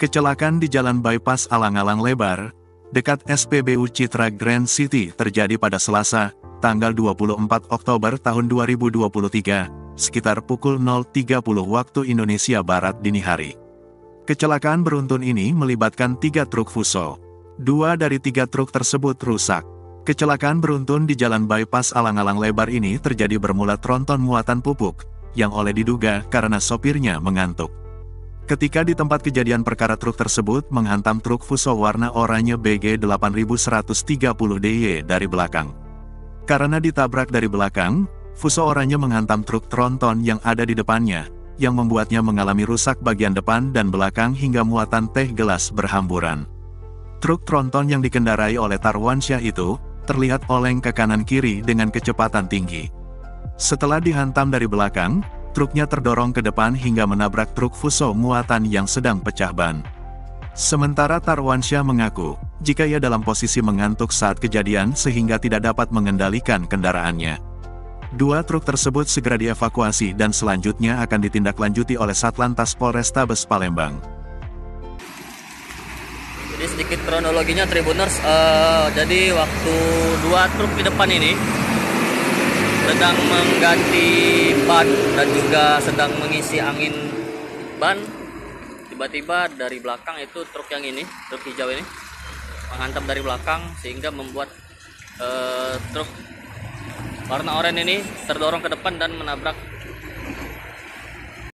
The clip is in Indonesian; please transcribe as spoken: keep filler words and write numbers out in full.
Kecelakaan di Jalan Bypass Alang-Alang Lebar, dekat S P B U Citra Grand City terjadi pada Selasa, tanggal dua puluh empat Oktober tahun dua ribu dua puluh tiga, sekitar pukul nol tiga puluh waktu Indonesia Barat dini hari. Kecelakaan beruntun ini melibatkan tiga truk Fuso. Dua dari tiga truk tersebut rusak. Kecelakaan beruntun di Jalan Bypass Alang-Alang Lebar ini terjadi bermula tronton muatan pupuk, yang oleh diduga karena sopirnya mengantuk. Ketika di tempat kejadian perkara truk tersebut menghantam truk Fuso warna oranye B G delapan ribu seratus tiga puluh D Y dari belakang. Karena ditabrak dari belakang, Fuso oranye menghantam truk tronton yang ada di depannya, yang membuatnya mengalami rusak bagian depan dan belakang hingga muatan teh gelas berhamburan. Truk tronton yang dikendarai oleh Tarwansyah itu, terlihat oleng ke kanan kiri dengan kecepatan tinggi. Setelah dihantam dari belakang, truknya terdorong ke depan hingga menabrak truk Fuso muatan yang sedang pecah ban. Sementara Tarwansyah mengaku, jika ia dalam posisi mengantuk saat kejadian sehingga tidak dapat mengendalikan kendaraannya. Dua truk tersebut segera dievakuasi dan selanjutnya akan ditindaklanjuti oleh Satlantas Polrestabes Palembang. Jadi sedikit kronologinya Tribuners, uh, jadi waktu dua truk di depan ini sedang mengganti ban dan juga sedang mengisi angin ban, tiba-tiba dari belakang itu truk yang ini, truk hijau ini menghantam dari belakang sehingga membuat uh, truk warna oranye ini terdorong ke depan dan menabrak